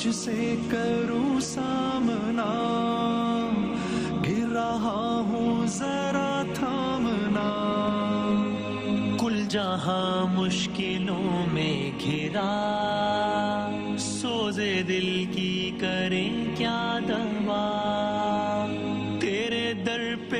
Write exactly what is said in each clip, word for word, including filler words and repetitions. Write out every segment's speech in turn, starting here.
تجھ سے کروں سامنا گر رہا ہوں ذرا تھامنا کل جہاں مشکلوں میں گھرا سوزے دل کی کریں کیا دوا تیرے در پہ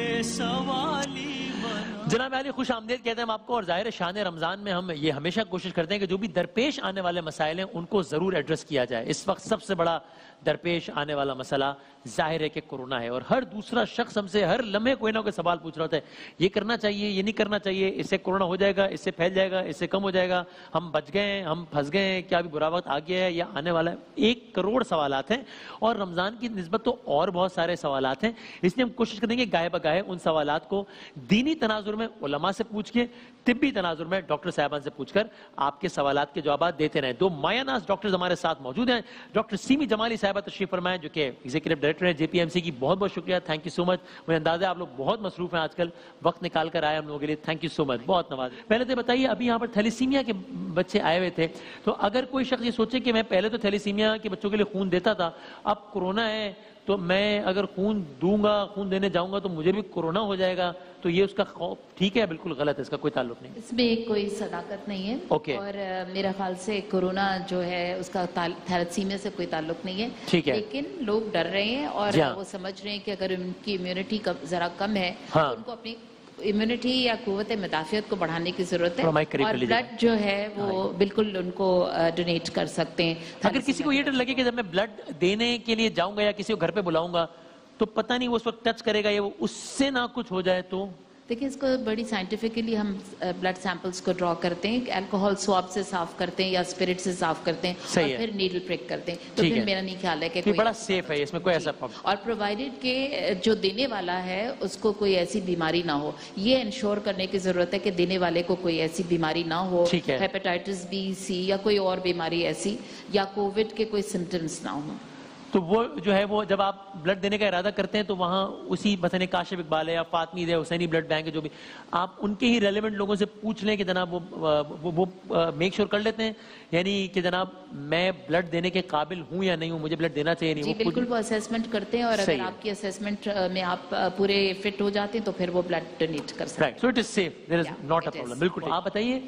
سوالی جناب علی خوش آمدید کہتے ہیں ہم آپ کو، اور ظاہر شان رمضان میں ہم یہ ہمیشہ کوشش کرتے ہیں کہ جو بھی درپیش آنے والے مسائل ہیں ان کو ضرور ایڈریس کیا جائے۔ اس وقت سب سے بڑا درپیش آنے والا مسئلہ ظاہر ہے کہ کورونا ہے، اور ہر دوسرا شخص ہم سے ہر لمحے کوئی نہ کوئی سوال پوچھ رہا ہوتا ہے، یہ کرنا چاہیے، یہ نہیں کرنا چاہیے، اس سے کورونا ہو جائے گا، اس سے پھیل جائے گا، اس سے کم ہو جائے گا، ہم بچ گئے ہیں، ہم پھنس گئے ہیں، کیا ابھی برا وقت آ گیا ہے یا آنے والا ہے؟ ایک کروڑ سوالات ہیں، اور رمضان کی نسبت تو اور بہت سارے سوالات ہیں، اس لیے ہم کوشش کریں گے گاہے بگاہے ان سوالات کو دینی تناظر میں علماء سے پوچھ کے، طبی تناظر میں ڈاکٹر صاحبان سے پوچھ کر آپ کے سوالات کے جوابات دیتے رہیں۔ دو مایہ ناز ڈاکٹرز ہمارے ساتھ موجود ہیں، ڈاکٹر سیمی جمالی صاحبہ تشریف فرمائیں جو کہ ایگزیکٹو ڈائریکٹر ہیں جے پی ایم سی کی، بہت بہت شکریہ، تھینک یو سو مچ۔ مجھے اندازہ ہے آپ لوگ بہت مصروف ہیں آج کل، وقت نکال کر آئے ہم لوگوں کے لیے، تھینک یو سو مچ، بہت نواز۔ پہلے تو بتائیے ابھی یہاں پر تھیلیسیمیا کے بچے آئے ہوئے تھے، تو اگر کوئی شخص یہ سوچے کہ میں پہلے تو تھیلیسیمیا کے بچوں کے لیے خون دیتا تھا، اب کورونا ہے تو میں اگر خون دوں گا، خون دینے جاؤں گا تو مجھے بھی کورونا ہو جائے گا، تو یہ اس کا خوف ٹھیک ہے بالکل غلط ہے، اس کا کوئی تعلق نہیں؟ اس میں کوئی صداقت نہیں ہے، اوکے، اور میرا خیال سے کورونا جو ہے اس کا تھیلیسیمیا سے کوئی تعلق نہیں ہے، ٹھیک ہے، لیکن لوگ ڈر رہے ہیں اور وہ سمجھ رہے ہیں کہ اگر ان کی امیونٹی ذرا کم ہے تو ان کو اپنی امیونٹی یا قوت مدافعت کو بڑھانے کی ضرورت ہے، اور بلڈ جو ہے وہ بالکل ان کو ڈونیٹ کر سکتے ہیں۔ اگر کسی کو یہ ڈر لگے کہ جب میں بلڈ دینے کے لیے جاؤں گا یا کسی کو گھر پہ بلاؤں گا تو پتہ نہیں وہ اس وقت ٹچ کرے گا یا وہ اس سے نہ کچھ ہو جائے تو؟ دیکھیں اس کو بڑی سائنٹیفکلی ہم بلڈ سیمپلز کو ڈرا کرتے ہیں، الکوہول سواب سے صاف کرتے ہیں یا اسپرٹ سے صاف کرتے ہیں اور پھر نیڈل پرک کرتے ہیں، تو پھر میرا نہیں خیال ہے کہ بڑا سیف ہے، اس میں کوئی ایسا پرابلم، اور پرووائڈڈ کہ جو دینے والا ہے اس کو کوئی ایسی بیماری نہ ہو، یہ انشور کرنے کی ضرورت ہے کہ دینے والے کو کوئی ایسی بیماری نہ ہو، ہیپیٹائٹس بی سی یا کوئی اور بیماری ایسی، یا کووڈ کے کوئی سمٹمز نہ ہوں۔ تو وہ جو ہے وہ جب آپ بلڈ دینے کا ارادہ کرتے ہیں تو وہاں اسی مثلا کاشف اقبال ہے یا فاطمی ہے، حسینی بلڈ بینک ہے، جو بھی آپ ان کے ہی ریلیونٹ لوگوں سے پوچھ لیں کہ جناب وہ وہ میک شور کر لیتے ہیں یعنی کہ جناب میں بلڈ دینے کے قابل ہوں یا نہیں ہوں، مجھے بلڈ دینا چاہیے نہیں؟ جی بالکل، وہ اسیسمنٹ کرتے ہیں، اور اگر آپ کی اسیسمنٹ میں آپ پورے فٹ ہو جاتے ہیں تو پھر وہ بلڈ ڈونیٹ کر سکتے ہیں۔ So it is safe, there is not a problem, بالکل۔ آپ بتائیے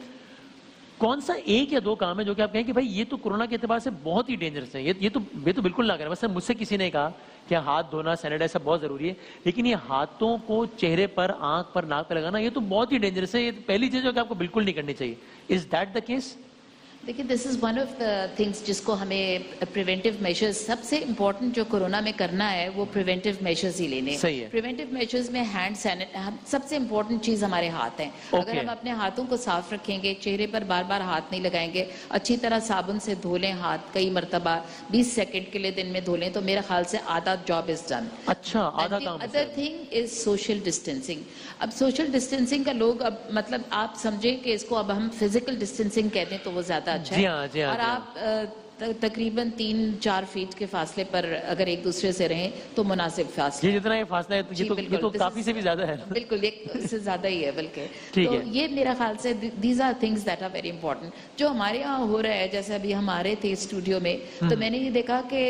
کون سا ایک یا دو کام ہے جو کہ آپ کہیں کہ بھائی یہ تو کورونا کے اعتبار سے بہت ہی ڈینجرس ہے، یہ تو یہ تو بالکل نہ کریں؟ مثلا مجھ سے کسی نے کہا کہ ہاتھ دھونا، سینیٹائز سب بہت ضروری ہے، لیکن یہ ہاتھوں کو چہرے پر، آنکھ پر، ناک پر لگانا یہ تو بہت ہی ڈینجرس ہے، یہ پہلی چیز جو کہ آپ کو بالکل نہیں کرنی چاہیے۔ Is that the case? دیکھیں this is one of the things جس کو ہمیں پریونٹیو میجرز، سب سے امپورٹنٹ جو کورونا میں کرنا ہے وہ پریونٹیو میجرز ہی لینے ہیں۔ پریونٹیو میجرز میں ہینڈ سینیٹ سب سے امپورٹنٹ چیز ہمارے ہاتھ ہیں، اگر ہم اپنے ہاتھوں کو صاف رکھیں گے، چہرے پر بار بار ہاتھ نہیں لگائیں گے، اچھی طرح صابن سے دھو لیں ہاتھ کئی مرتبہ، بیس سیکنڈ کے لیے دن میں دھو لیں، تو میرے خیال سے آدھا جاب از ڈن۔ اچھا، آدھا کام۔ Other thing is social distancing. اب سوشل ڈسٹینسنگ کا لوگ اب مطلب آپ سمجھیں کہ اس کو اب ہم فزیکل ڈسٹینسنگ کہتے ہیں تو وہ زیادہ اچھا ہے، اور آپ تقریباً تین چار فیٹ کے فاصلے پر اگر ایک دوسرے سے رہیں تو مناسب فاصلہ، یہ جتنا یہ فاصلہ ہے یہ تو کافی سے بھی زیادہ ہے، بالکل ایک اس سے زیادہ ہی ہے بلکہ، تو یہ میرا خیال سے these are things that are very important. جو ہمارے یہاں ہو رہا ہے، جیسے ابھی ہم آ رہے تھے اسٹوڈیو میں تو میں نے یہ دیکھا کہ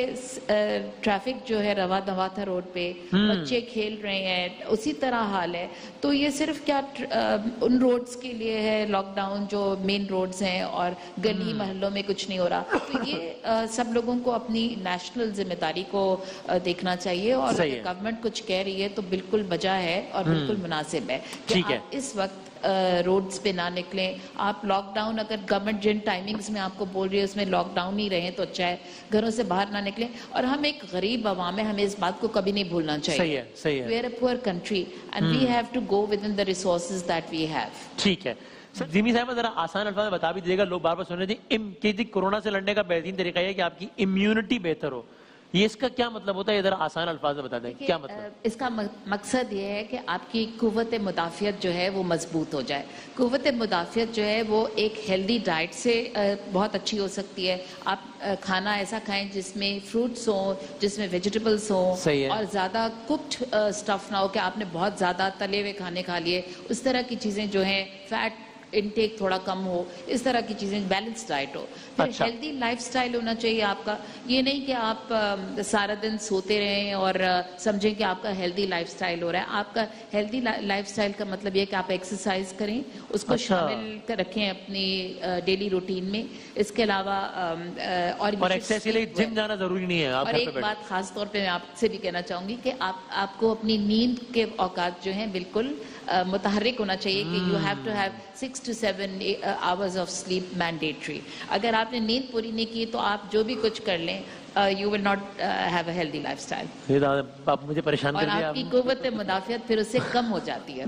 ٹریفک جو ہے روا دوا تھا روڈ پہ، بچے کھیل رہے ہیں، اسی طرح حال ہے، تو یہ صرف کیا ان روڈز کے لیے ہے لاک ڈاؤن جو مین روڈز ہیں اور گلی محلوں میں کچھ نہیں ہو رہا، تو یہ سب لوگوں کو اپنی نیشنل ذمہ داری کو دیکھنا چاہیے، اور اگر گورنمنٹ کچھ کہہ رہی ہے تو بالکل بجا ہے اور بالکل مناسب ہے کہ آپ اس وقت روڈز پہ نہ نکلیں۔ آپ لاک ڈاؤن اگر گورنمنٹ جن ٹائمنگز میں آپ کو بول رہی ہے اس میں لاک ڈاؤن ہی رہیں تو اچھا ہے، گھروں سے باہر نہ نکلیں، اور ہم ایک غریب عوام ہے، ہمیں اس بات کو کبھی نہیں بھولنا چاہیے، وی are a poor country and we have to go within the resources that we have. ٹھیک ہے زیمی صاحب، ذرا آسان الفاظ میں بتا بھی دیجیے گا، لوگ بار بار سن رہے تھے کہ کورونا سے لڑنے کا بہترین طریقہ یہ کہ آپ کی امیونٹی بہتر ہو، یہ اس کا کیا مطلب ہوتا ہے؟ یہ ذرا آسان الفاظ میں بتا دیں کیا مطلب؟ اس کا مقصد یہ ہے کہ آپ کی قوت مدافعت جو ہے وہ مضبوط ہو جائے۔ قوت مدافعت جو ہے وہ ایک ہیلدی ڈائٹ سے بہت اچھی ہو سکتی ہے۔ آپ کھانا ایسا کھائیں جس میں فروٹس ہوں، جس میں ویجیٹیبلس ہوں، اور زیادہ کوکڈ اسٹف نہ ہو کہ آپ نے بہت زیادہ تلے ہوئے کھانے کھا لیے، اس طرح کی چیزیں جو ہیں فیٹ انٹیک تھوڑا کم ہو, اس طرح کی چیزیں, بیلنس ڈائٹ ہو. پھر ہیلدی لائف سٹائل ہونا چاہیے آپ کا. یہ نہیں کہ آپ سارا دن سوتے رہیں اور سمجھیں کہ آپ کا ہیلدی لائف سٹائل ہو رہا ہے. آپ کا ہیلدی لائف سٹائل کا مطلب یہ کہ آپ ایکسرسائز کریں, اس کو شامل رکھیں اپنی ڈیلی روٹین میں. اس کے علاوہ اور ایکسرسائز کے لیے جم جانا ضروری نہیں ہے. اور ایک بات خاص طور پہ میں آپ سے بھی کہنا چاہوں گی کہ آپ آپ کو اپنی نیند کے اوقات جو ہیں بالکل متحرک ہونا چاہیے کہ you have to have six to seven hours of sleep mandatory. اگر آپ نے نیند پوری نہیں کی تو آپ جو بھی کچھ کر لیں, you will not have a healthy lifestyle. آپ مجھے پریشان کر دیا. اور آپ کی قوت مدافعت پھر اس سے کم ہو جاتی ہے.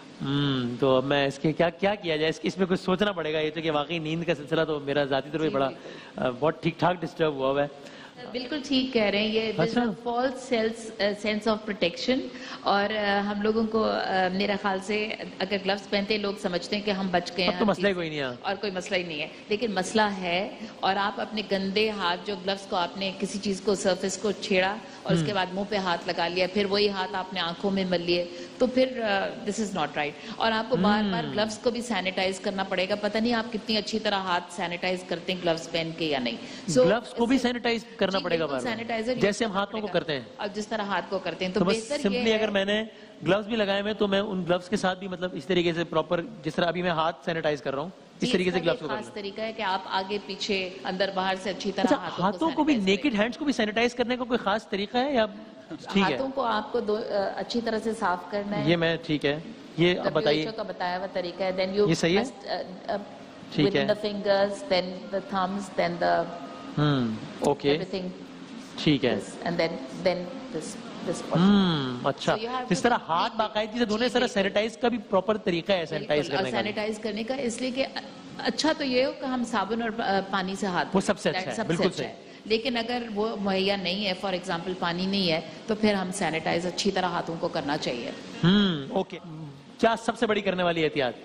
ہم تو اب میں اس کے کیا کیا کیا جائے, اس میں کچھ سوچنا پڑے گا. یہ تو کہ واقعی نیند کا سلسلہ تو میرا ذاتی طور پہ بڑا بہت ٹھیک ٹھاک ڈسٹرب ہوا ہوا ہے. بالکل ٹھیک کہہ رہے ہیں. یہ فالس سینس آف پروٹیکشن, اور ہم لوگوں کو میرا خیال سے اگر گلوز پہنتے ہیں لوگ سمجھتے ہیں کہ ہم بچ گئے ہیں, تو مسئلہ کوئی نہیں ہے اور کوئی مسئلہ ہی نہیں ہے. لیکن مسئلہ ہے, اور آپ اپنے گندے ہاتھ جو گلوز کو آپ نے کسی چیز کو سرفیس کو چھیڑا اور اس کے بعد منہ پہ ہاتھ لگا لیا, پھر وہی ہاتھ آپ نے آنکھوں میں مل لیے, تو پھر دس از ناٹ رائٹ. اور آپ کو بار بار گلوز کو بھی سینیٹائز کرنا پڑے گا. پتہ نہیں آپ کتنی اچھی طرح ہاتھ سینیٹائز کرتے ہیں گلوز پہن کے یا نہیں. گلوز کو بھی سینیٹائز کرنا پڑے گا جیسے ہم ہاتھوں کو کرتے ہیں, اور جس طرح ہاتھ کو کرتے ہیں. تو بس سمپلی اگر میں نے گلوز بھی لگائے ہوئے تو میں ان گلوز کے ساتھ بھی مطلب اس طریقے سے پراپر, جس طرح ابھی میں ہاتھ سینیٹائز کر رہا ہوں اس طریقے سے گلوز کو کرنا. خاص طریقہ ہے کہ آپ آگے پیچھے اندر باہر سے اچھی طرح ہاتھوں کو بھی, نیکڈ ہینڈز کو بھی سینیٹائز کرنے کا کوئی خاص طریقہ ہے یا ہاتھوں کو آپ کو اچھی طرح سے صاف کرنا ہے؟ یہ میں ٹھیک ہے, یہ اب بتائیے کا بتایا ہوا طریقہ ہے. دین یو یہ صحیح ہے, ٹھیک ہے. the fingers, then the thumbs, then the ہم اوکے everything, ٹھیک ہے, and then then this this ہم اچھا. اس طرح ہاتھ باقاعدگی سے دھونے, سارا سینیٹائز کا بھی پراپر طریقہ ہے سینیٹائز کرنے کا. سینیٹائز کرنے کا اس لیے کہ اچھا تو یہ ہو کہ ہم صابن اور پانی سے ہاتھ, وہ سب سے اچھا ہے, بالکل صحیح. لیکن اگر وہ مہیا نہیں ہے, فار ایگزامپل پانی نہیں ہے, تو پھر ہم سینیٹائز اچھی طرح ہاتھوں کو کرنا چاہیے. ہم اوکے. کیا سب سے بڑی کرنے والی احتیاط؟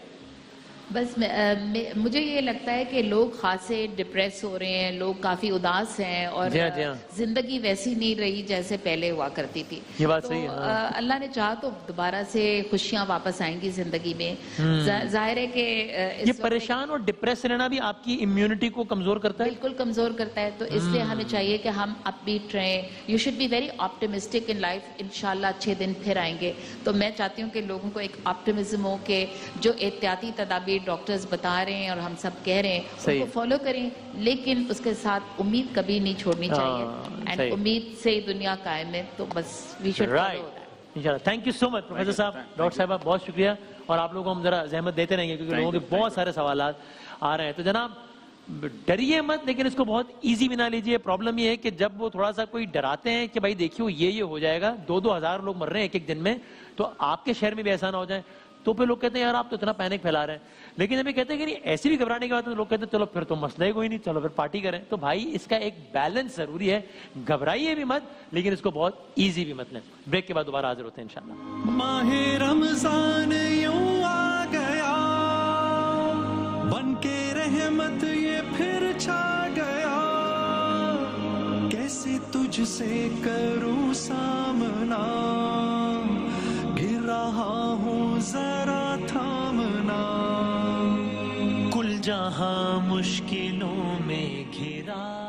بس مجھے یہ لگتا ہے کہ لوگ خاصے ڈپریس ہو رہے ہیں, لوگ کافی اداس ہیں, اور زندگی ویسی نہیں رہی جیسے پہلے ہوا کرتی تھی. یہ بات صحیح ہے. اللہ نے چاہا تو دوبارہ سے خوشیاں واپس آئیں گی زندگی میں. ظاہر ہے کہ یہ پریشان اور ڈپریس رہنا بھی آپ کی امیونٹی کو کمزور کرتا ہے, بالکل کمزور کرتا ہے. تو اس لیے ہمیں چاہیے کہ ہم اپ بیٹ رہیں. You should be very optimistic in life. انشاءاللہ اچھے دن پھر آئیں گے. تو میں چاہتی ہوں کہ لوگوں کو ایک آپٹیمزم ہو کہ جو احتیاطی تدابیر ڈاکٹرز بتا رہے ہیں اور ہم سب کہہ رہے ہیں ان کو فالو کریں, لیکن اس کے ساتھ امید کبھی نہیں چھوڑنی چاہیے. اینڈ امید سے دنیا قائم ہے, تو بس وی شوڈ فالو انشاءاللہ. Thank you so much professor صاحب, ڈاکٹر صاحبہ, بہت شکریہ. اور آپ لوگوں کو ہم ذرا زحمت دیتے رہیں گے کیونکہ لوگوں کے بہت سارے سوالات آ رہے ہیں. تو جناب ڈریے مت, لیکن اس کو بہت ایزی بنا لیجئے. پرابلم یہ ہے کہ جب وہ تھوڑا سا کوئی ڈراتے ہیں کہ بھائی دیکھیو یہ یہ ہو جائے گا, دو دو ہزار لوگ مر رہے ہیں ایک ایک دن میں, تو آپ کے شہر میں بھی ایسا نہ ہو جائے, تو پھر لوگ کہتے ہیں یار آپ تو اتنا پینک پھیلا رہے ہیں. لیکن جب یہ کہتے ہیں کہ نہیں ایسی بھی گھبرانے کی بات ہے تو لوگ کہتے ہیں چلو پھر تو مسئلہ ہی کوئی نہیں, چلو پھر پارٹی کریں. تو بھائی اس کا ایک بیلنس ضروری ہے, گھبرائیے بھی مت لیکن اس کو بہت ایزی بھی مت لیں. بریک کے بعد دوبارہ حاضر ہوتے ہیں انشاءاللہ. ماہ رمضان یوں آ گیا, بن کے رحمت یہ پھر چھا گیا, کیسے تجھ سے کروں سامنا, گر رہا ہوں ذرا تھامنا, کل جہاں مشکلوں میں گھرا.